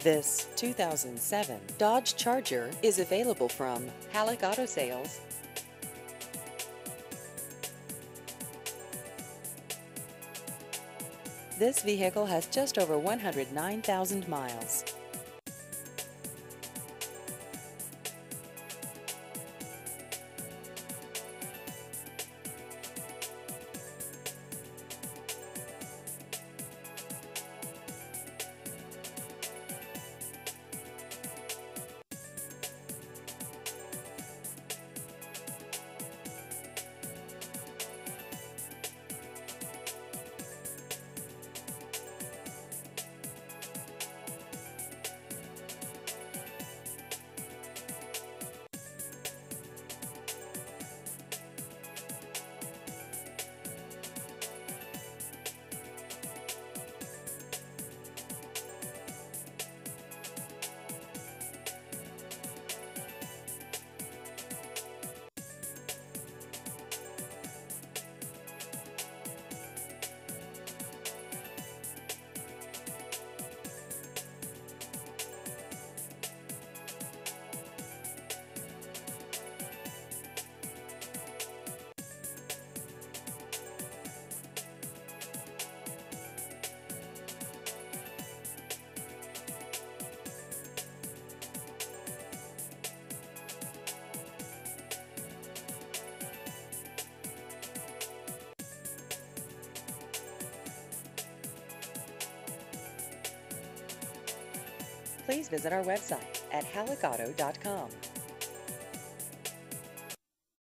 This 2007 Dodge Charger is available from Halleck Auto Sales. This vehicle has just over 109,000 miles. Please visit our website at halleckauto.com.